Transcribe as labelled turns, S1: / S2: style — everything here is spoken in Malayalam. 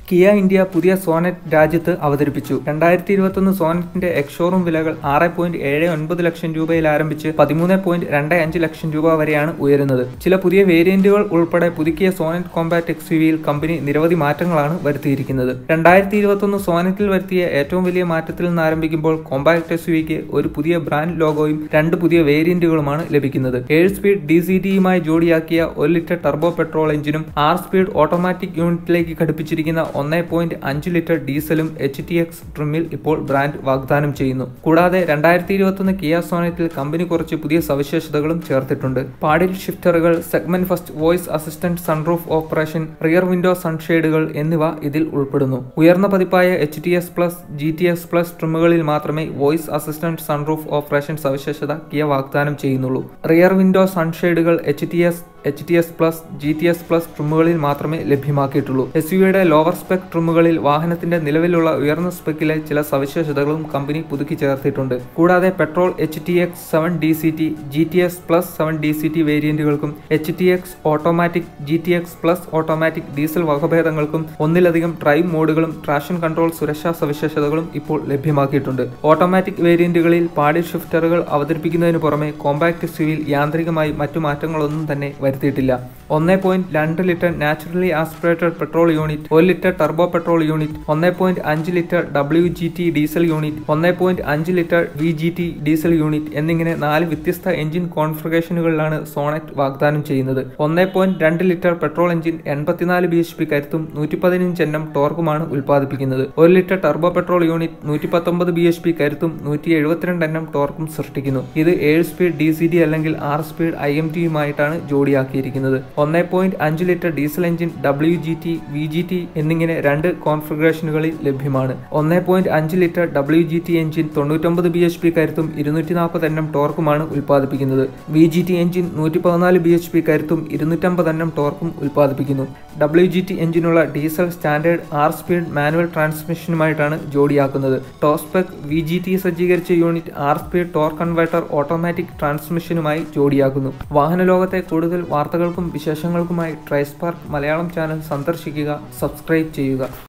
S1: കിയ ഇന്ത്യ പുതിയ സോനറ്റ് രാജ്യത്ത് അവതരിപ്പിച്ചു. 2021 സോനറ്റിന്റെ എക്സ്-ഷോറൂം വിലകൾ 6.79 ലക്ഷം രൂപയിൽ ആരംഭിച്ച് 13.25 ലക്ഷം രൂപ വരെയാണ് ഉയരുന്നത്. ചില പുതിയ വേരിയന്റുകൾ ഉൾപ്പെടെ പുതുക്കിയ സോനറ്റ് കോമ്പാക്ട് എക്സ്യുവിയിൽ കമ്പനി നിരവധി മാറ്റങ്ങളാണ് വരുത്തിയിരിക്കുന്നത്. 2021 സോനറ്റിൽ വരുത്തിയ ഏറ്റവും വലിയ മാറ്റത്തിൽ നിന്ന് ആരംഭിക്കുമ്പോൾ കോമ്പാക്ട് എക്സ്യുവിക്ക് ഒരു പുതിയ ബ്രാൻഡ് ലോഗോയും 2 പുതിയ വേരിയന്റുകളുമാണ് ലഭിക്കുന്നത്. 7 സ്പീഡ് DCTയുമായി ജോഡിയാക്കിയ 1 ലിറ്റർ ടർബോ പെട്രോൾ എഞ്ചിനും 6 സ്പീഡ് ഓട്ടോമാറ്റിക് യൂണിറ്റിലേക്ക് ഘടിപ്പിച്ചിരിക്കുന്ന 1.5 ലിറ്റർ ഡീസലും HTX ട്രിമ്മിൽ ഇപ്പോൾ ബ്രാൻഡ് വാഗ്ദാനം ചെയ്യുന്നു. കൂടാതെ 2021 കിയ സോനറ്റിൽ കമ്പനി കുറച്ച് പുതിയ സവിശേഷതകളും ചേർത്തിട്ടുണ്ട്. പാഡിൽ ഷിഫ്റ്ററുകൾ, segment first voice assistant sunroof operation, rear window സൺഷെയ്ഡുകൾ എന്നിവ ഇതിൽ ഉൾപ്പെടുന്നു. ഉയർന്ന പതിപ്പായ HTS പ്ലസ് GTS പ്ലസ് ട്രിമ്മുകളിൽ മാത്രമേ വോയിസ് അസിസ്റ്റന്റ് സൺറൂഫ് ഓപ്പറേഷൻ സവിശേഷത കിയ വാഗ്ദാനം ചെയ്യുന്നുള്ളൂ. റിയർ വിൻഡോ സൺഷെയ്ഡുകൾ HTS പ്ലസ് GTS പ്ലസ് ട്രിമ്മുകളിൽ മാത്രമേ ലഭ്യമാക്കിയിട്ടുള്ളൂ. SUVയുടെ ലോവർ സ്പെക് ട്രിമ്മുകളിൽ വാഹനത്തിന്റെ നിലവിലുള്ള ഉയർന്ന സ്പെക്കിലെ ചില സവിശേഷതകളും കമ്പനി പുതുക്കി ചേർത്തിട്ടുണ്ട്. കൂടാതെ petrol HTX 7 DCT, GTS plus 7 DCT വേരിയന്റുകൾക്കും HTX automatic, GTX plus automatic diesel വകഭേദങ്ങൾക്കും ഒന്നിലധികം ഡ്രൈവ് മോഡുകളും ട്രാക്ഷൻ കൺട്രോൾ സുരക്ഷാ സവിശേഷതകളും ഇപ്പോൾ ലഭ്യമാക്കിയിട്ടുണ്ട്. ഓട്ടോമാറ്റിക് വേരിയന്റുകളിൽ പാഡിൽ ഷിഫ്റ്ററുകൾ അവതരിപ്പിക്കുന്നതിനു പുറമെ കോമ്പാക്ട് എക്സ്യുവിയിൽ യാന്ത്രികമായി മറ്റു മാറ്റങ്ങളൊന്നും തന്നെ വരുത്തിയിട്ടില്ല. 1.2 litre naturally aspirated petrol unit, 1 litre turbo petrol unit, 1.5 litre WGT diesel unit, 1.5 litre VGT diesel unit എന്നിങ്ങനെ 4 വ്യത്യസ്ത എഞ്ചിൻ കോൺഫിഗറേഷനുകളിലാണ് സോണറ്റ് വാഗ്ദാനം ചെയ്യുന്നത്. 1.2 ലിറ്റർ പെട്രോൾ എഞ്ചിൻ 84 bhp കരുത്തും 115 Nm ടോർക്കുമാണ് ഉൽപ്പാദിപ്പിക്കുന്നത്. 1 litre turbo petrol unit 119 bhp കരുത്തും 172 Nm ടോർക്കും സൃഷ്ടിക്കുന്നു. ഇത് 7 സ്പീഡ് DCT അല്ലെങ്കിൽ 6 സ്പീഡ് IMTയുമായിട്ടാണ് ജോഡിയാക്കിയിരിക്കുന്നത്. 1.5 litre diesel engine WGT, VGT എന്നിങ്ങനെ 2 കോൺഫിഗറേഷനുകളിൽ ലഭ്യമാണ്. 1.5 ലിറ്റർ WGT എഞ്ചിൻ 99 bhp കരുത്തും 240 Nm ടോർക്കുമാണ് ഉൽപ്പാദിപ്പിക്കുന്നത്. VGT എഞ്ചിൻ 114 bhp കരുത്തും 250 Nm ടോർക്കും ഉൽപ്പാദിപ്പിക്കുന്നു. WGT എഞ്ചിനുള്ള ഡീസൽ സ്റ്റാൻഡേർഡ് 6 സ്പീഡ് മാനുവൽ ട്രാൻസ്മിഷനുമായിട്ടാണ് ജോഡിയാക്കുന്നത്. ടോപ്പ് സ്പെക് VGT സജ്ജീകരിച്ച unit 6 speed torque converter automatic ട്രാൻസ്മിഷനുമായി ജോഡിയാക്കുന്നു. വാഹന ലോകത്തെ കൂടുതൽ വാർത്തകൾക്കും വിശേഷങ്ങൾക്കുമായി ട്രൈസ്പാർക്ക് മലയാളം ചാനൽ സന്ദർശിക്കുക, സബ്സ്ക്രൈബ് ചെയ്യുക.